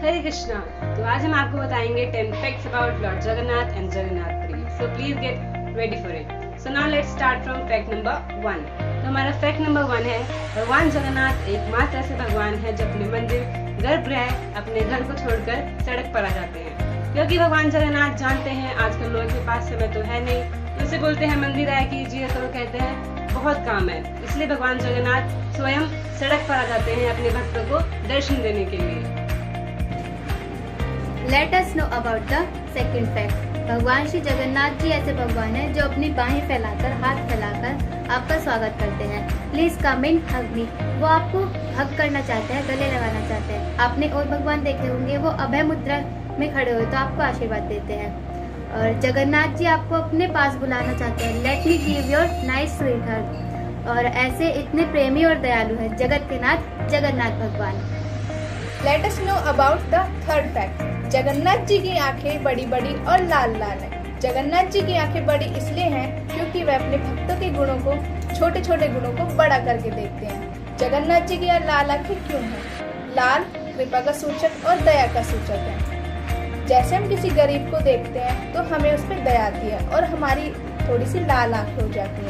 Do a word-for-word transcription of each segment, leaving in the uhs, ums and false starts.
हरे कृष्णा। तो आज हम आपको बताएंगे ten facts about lord Jagannath and Jagannathpuri. So please get ready for it. So now let's start from fact number one. तो हमारा फैक्ट नंबर वन है, भगवान जगन्नाथ एकमात्र ऐसे भगवान है जो अपने मंदिर गर्भगृह अपने घर को छोड़कर सड़क पर आ जाते हैं, क्योंकि भगवान जगन्नाथ जानते हैं आजकल लोगों के पास समय तो है नहीं, उसे बोलते हैं मंदिर आया कीजिए, तो वो कहते हैं बहुत काम है, इसलिए भगवान जगन्नाथ स्वयं सड़क पर आ जाते हैं अपने भक्तों को दर्शन देने के लिए। Let us know about the second fact. भगवान श्री जगन्नाथ जी ऐसे भगवान हैं जो अपनी बाहें फैलाकर, हाथ फैलाकर आपका स्वागत करते हैं। Please come in hug me. वो आपको हग करना चाहते हैं, गले लगाना चाहते हैं। आपने और भगवान देखे होंगे, वो अभय मुद्रा में खड़े हुए तो आपको आशीर्वाद देते हैं। और जगन्नाथ जी आपको अपने पास बुलाना चाहते हैं। Let me give your nice sweet hug. और ऐसे इतने प्रेमी और दयालु हैं जगत के नाथ जगन्नाथ भगवान। Let us know about the third fact. Jagannath ji की आंखें बड़ी बड़ी और लाल लाल हैं। जगन्नाथ जी की आंखें बड़ी इसलिए हैं क्योंकि वे अपने भक्तों के गुणों को, छोटे छोटे गुणों को बड़ा करके देखते हैं। जगन्नाथ जी की यह लाल आंखें क्यों हैं? लाल कृपा का सूचक और दया का सूचक है। जैसे हम किसी गरीब को देखते हैं तो हमें उस पर दया आती है और हमारी थोड़ी सी लाल आंखें हो जाती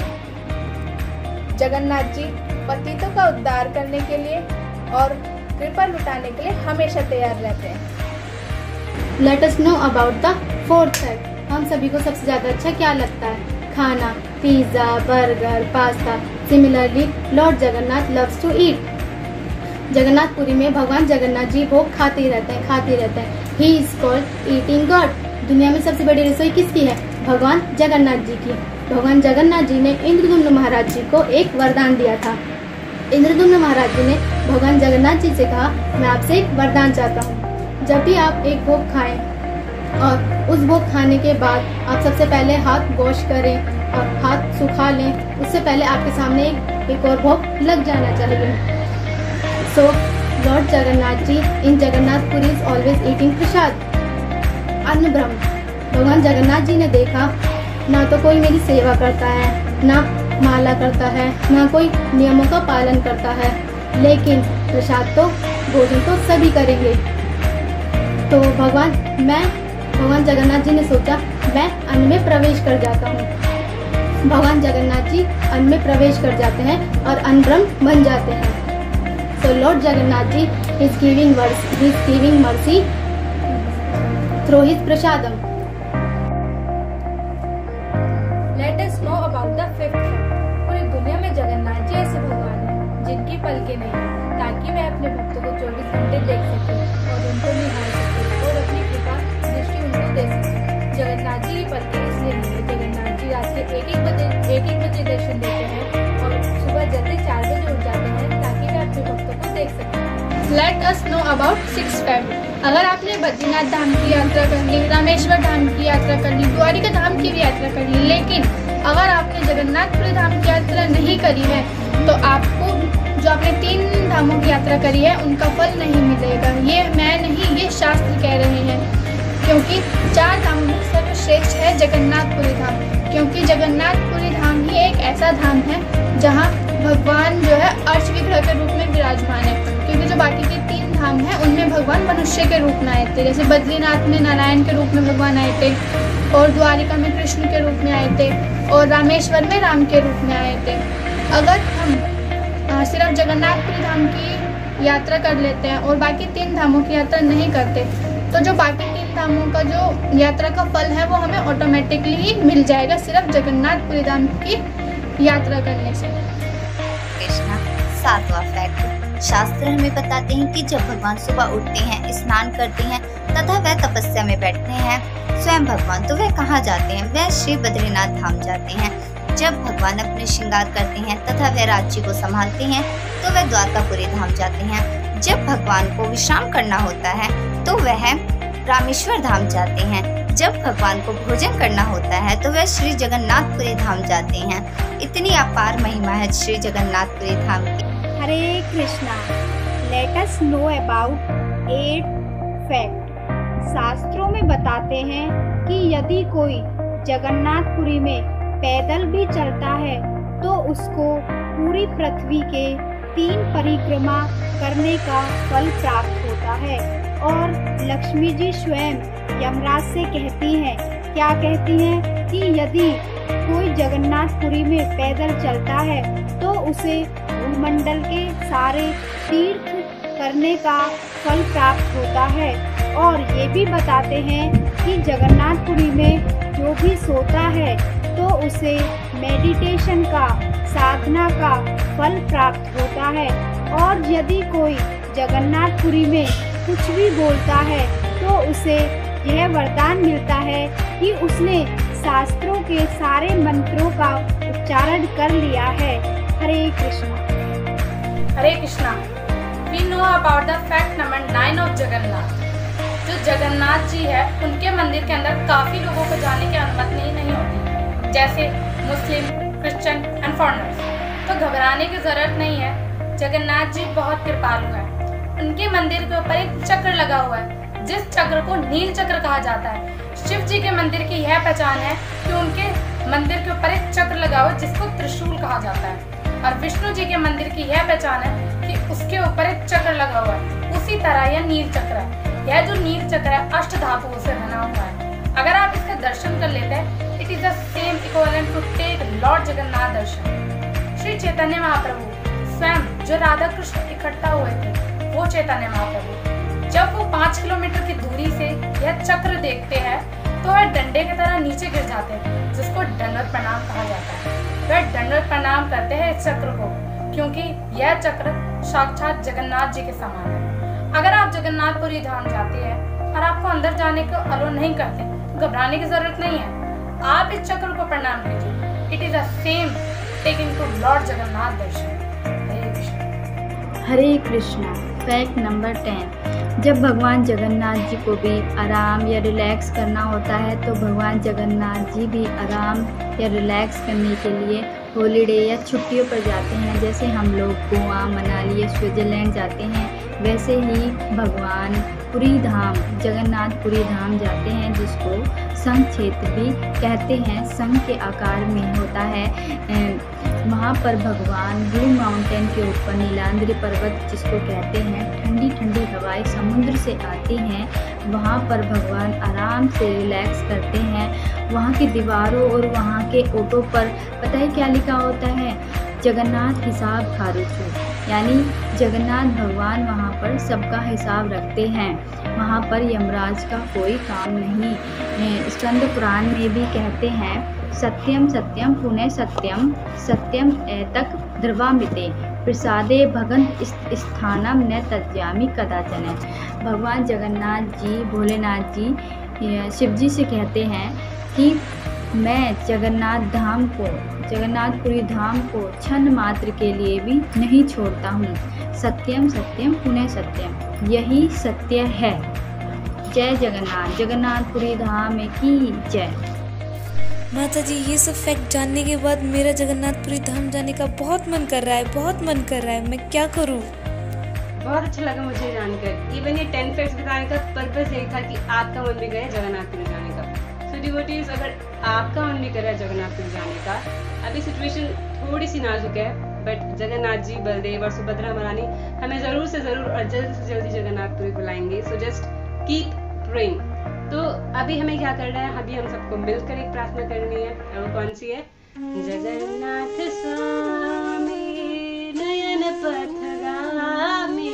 हैं। जगन्नाथ जी पतितों का उद्धार करने के लिए और कृपा लुटाने के लिए हमेशा तैयार रहते हैं। Let us know about the fourth fact. हम सभी को सबसे ज्यादा अच्छा क्या लगता है? खाना, pizza, burger, pasta. Similarly lord Jagannath loves to eat. Jagannathpuri में भगवान जगन्नाथ जी भोग खाते ही रहते हैं, खाते ही रहते हैं। He is called eating god. दुनिया में सबसे बड़ी रसोई किसकी है? भगवान जगन्नाथ जी की। भगवान जगन्नाथ जी ने इंद्रदुम्न महाराज जी को एक वरदान दिया था। इंद्रदुम्न महाराज जी ने भगवान जगन्नाथ जी से कहा, मैं आपसे एक वरदान चाहता हूँ। जब भी आप एक भोग खाएं और उस भोग खाने के बाद आप सबसे पहले हाथ वॉश करें और हाथ सुखा लें, उससे पहले आपके सामने एक, एक और भोग लग जाना चाहिए। So lord Jagannath ji in Jagannathpuri is always eating prasad, अन्न ब्रह्म। भगवान जगन्नाथ जी ने देखा ना तो कोई मेरी सेवा करता है, ना माला करता है, ना कोई नियमों का पालन करता है, लेकिन प्रसाद तो, भोजन तो सभी करेंगे। तो भगवान मैं भगवान जगन्नाथ जी ने सोचा मैं अन्न में प्रवेश कर जाता हूँ। भगवान जगन्नाथ जी अन्न में प्रवेश कर जाते हैं और अन्न ब्रह्म बन जाते हैं। So lord Jagannath ji is giving he is giving mercy through his prasadam. Let us know about the fifth fact. पूरी दुनिया में जगन्नाथ जी ऐसे भगवान हैं जिनकी पलकें नहीं है, ताकि वे अपने भक्तों को चौबीस घंटे देख सके और उनको निहार सके और अपनी कृपा दृष्टि उनको दे सके। जगन्नाथ जी की पलकें इसलिए नहीं है, जगन्नाथ जी रात के एक एक बजे एक एक बजे दर्शन देते हैं और सुबह जल्दी चार बजे उठ जाते हैं ताकि वे अपने भक्तों को देख सकें। Let us know about sixth fact. अगर आपने बद्रीनाथ धाम की यात्रा कर ली, रामेश्वर धाम की यात्रा कर ली, द्वारिका धाम की भी यात्रा कर ली, लेकिन अगर आपने जगन्नाथपुरी धाम की यात्रा नहीं करी है तो आपको जो आपने तीन धामों की यात्रा करी है उनका फल नहीं मिलेगा। ये मैं नहीं, ये शास्त्र कह रहे हैं, क्योंकि चार धामों में सर्वश्रेष्ठ है जगन्नाथपुरी धाम, क्योंकि जगन्नाथपुरी धाम ही एक ऐसा धाम है जहाँ भगवान जो है अर्च विग्रह के रूप में विराजमान है। क्योंकि जो बाकी के तीन धाम हैं उनमें भगवान मनुष्य के रूप में आए थे, जैसे बद्रीनाथ में नारायण के रूप में भगवान आए थे, और द्वारिका में कृष्ण के रूप में आए थे, और रामेश्वर में राम के रूप में आए थे। अगर हम आ, सिर्फ जगन्नाथपुरी धाम की यात्रा कर लेते हैं और बाकी तीन धामों की यात्रा नहीं करते, तो जो बाकी तीन धामों का जो यात्रा का फल है वो हमें ऑटोमेटिकली ही मिल जाएगा सिर्फ जगन्नाथपुरी धाम की यात्रा करने से। कृष्णा सातवां फैक्ट। शास्त्र हमें बताते हैं कि जब भगवान सुबह उठते हैं, स्नान करते हैं तथा वह तपस्या में बैठते हैं स्वयं भगवान, तो वह कहाँ जाते हैं? वह श्री बद्रीनाथ धाम जाते हैं। जब भगवान अपने श्रृंगार करते हैं तथा वह राज्य को संभालते हैं तो वह द्वारकापुरी धाम जाते हैं। जब भगवान को विश्राम करना होता है तो वह रामेश्वर धाम जाते हैं। जब भगवान को भोजन करना होता है तो वह श्री जगन्नाथपुरी धाम जाते हैं। इतनी अपार महिमा है श्री जगन्नाथपुरी धाम की। Hare Krishna. Let us know about eight fact. शास्त्रों में बताते हैं कि यदि कोई जगन्नाथपुरी में पैदल भी चलता है तो उसको पूरी पृथ्वी के तीन परिक्रमा करने का फल प्राप्त होता है और लक्ष्मी जी स्वयं यमराज से कहती हैं, क्या कहती हैं कि यदि कोई जगन्नाथपुरी में पैदल चलता है तो उसे भूमंडल के सारे तीर्थ करने का फल प्राप्त होता है। और ये भी बताते हैं कि जगन्नाथपुरी में जो भी सोता है तो उसे मेडिटेशन का, साधना का फल प्राप्त होता है। और यदि कोई जगन्नाथपुरी में कुछ भी बोलता है तो उसे यह वरदान मिलता है कि उसने शास्त्रों के सारे मंत्रों का उच्चारण कर लिया है। Hare Krishna. Hare Krishna. We know about the fact number nine of Jagannath. जो जगन्नाथ जी है उनके मंदिर के अंदर काफी लोगों को जाने की अनुमति नहीं होती, जैसे मुस्लिम, क्रिश्चियन एंड फॉरेनर्स। तो घबराने की जरूरत नहीं है, जगन्नाथ जी बहुत कृपालु है। उनके मंदिर के ऊपर एक चक्र लगा हुआ है, जिस चक्र को नील चक्र कहा जाता है। शिव जी के मंदिर की यह पहचान है कि उनके मंदिर के ऊपर एक चक्र लगा हुआ है जिसको त्रिशूल कहा जाता है। और विष्णु जी के मंदिर की यह पहचान है कि उसके ऊपर एक चक्र लगा हुआ है। उसी तरह यह नील चक्र है। यह जो नील चक्र है अष्ट धातुओं से बना हुआ है। अगर आप इसका दर्शन कर लेते हैं, it is the same equivalent to take lord Jagannath darshan. Shri Chaitanya Mahaprabhu स्वयं जो राधा कृष्ण इकट्ठा हुए थे, वो चैतन्य महाप्रभु जब वो पाँच किलोमीटर की दूरी से यह चक्र देखते हैं तो वह डंडे की तरह नीचे गिर जाते हैं, जिसको दंडवत प्रणाम कहा जाता है। वह दंडवत प्रणाम करते हैं इस चक्र को, क्योंकि यह चक्र साक्षात जगन्नाथ जी के समान है। अगर आप जगन्नाथपुरी धाम जाते हैं और आपको अंदर जाने को अलो नहीं करते, तो घबराने की जरूरत नहीं है। आप इस चक्र को प्रणाम कीजिए। It is the same taking to lord Jagannath darshan. Hare Krishna. Hare Krishna. Fact number ten. जब भगवान जगन्नाथ जी को भी आराम या रिलैक्स करना होता है तो भगवान जगन्नाथ जी भी आराम या रिलैक्स करने के लिए हॉलीडे या छुट्टियों पर जाते हैं। जैसे हम लोग गोवा, मनाली या स्विट्जरलैंड जाते हैं, वैसे ही भगवान पुरी धाम, जगन्नाथपुरी धाम जाते हैं, जिसको संघ क्षेत्र भी कहते हैं। संघ के आकार में होता है। वहाँ पर भगवान ब्लू माउंटेन के ऊपर नीलांद्री पर्वत जिसको कहते हैं, ठंडी ठंडी हवाएं समुद्र से आती हैं। वहाँ पर भगवान आराम से रिलैक्स करते हैं। वहाँ की दीवारों और वहाँ के ओटों पर पता है क्या लिखा होता है? जगन्नाथ हिसाब खारुचु, यानी जगन्नाथ भगवान वहाँ पर सबका हिसाब रखते हैं। वहाँ पर यमराज का कोई काम नहीं। स्कंद पुराण में भी कहते हैं, सत्यम सत्यम पुनः सत्यम सत्यम एतक ध्रुवामिते प्रसादे भगंत स्थानम न तज्यामि कदाचन। भगवान जगन्नाथ जी, भोलेनाथ जी शिव जी से कहते हैं कि मैं जगन्नाथ धाम को, जगन्नाथपुरी धाम को क्षण मात्र के लिए भी नहीं छोड़ता हूँ। सत्यम सत्यम पुनः सत्यम, यही सत्य है। जय जगन्नाथ। जगन्नाथपुरी धाम की जय। माता जी, ये सब फैक्ट जानने के बाद मेरा जगन्नाथपुरी धाम जाने का बहुत मन कर रहा है, बहुत मन कर रहा है। मैं क्या करूँ? बहुत अच्छा लगा मुझे जानकर। इवन ये टेन फैक्ट्स बताने का पर्पस यही था कि आपका मन भी करे जगन्नाथपुरी जाने का। सो डिवोटीज, अगर आपका मन भी करे जगन्नाथपुरी जाने का, अभी सिचुएशन थोड़ी सी नाजुक है, बट जगन्नाथ जी, बलदेव और सुभद्रा महारानी हमें जरूर से जरूर और जल्द से जल्दी जगन्नाथपुरी बुलाएंगे। So just keep praying. तो अभी हमें क्या करना है? अभी हम सबको मिलकर एक प्रार्थना करनी है। और वो कौन सी है? जगन्नाथ स्वामी नयन पथगामी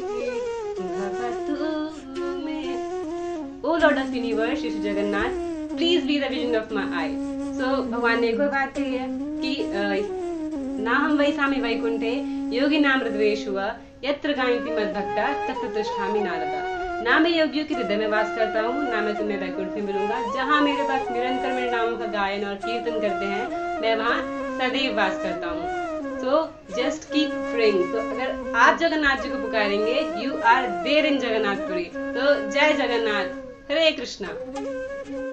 भवतु मे। O lord of universe Shri Jagannath, please be the vision of my eye. So भगवान ने एक और बात कही है कि ना हम वैसामी वैकुंठे योगी नाम हृदयेषु यत्र गायन्ति मद्भक्ता तत्र तिष्ठामि नारदा। ना मैं योगियों के हृदय में वास करता हूँ, ना मैं तुम्हें वैकुंठ में मिलूंगा। जहाँ मेरे पास निरंतर मेरे नामों का गायन और कीर्तन करते हैं, मैं वहाँ सदैव वास करता हूँ। So just keep praying. तो अगर आप जगन्नाथ जी को पुकारेंगे, you are there in Jagannathpuri. तो जय जगन्नाथ। हरे कृष्णा।